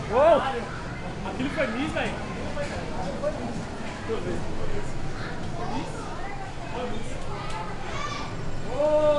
Uou! Aquilo foi Miss, velho. Deixa eu ver. Miss? Foi Miss. Uou!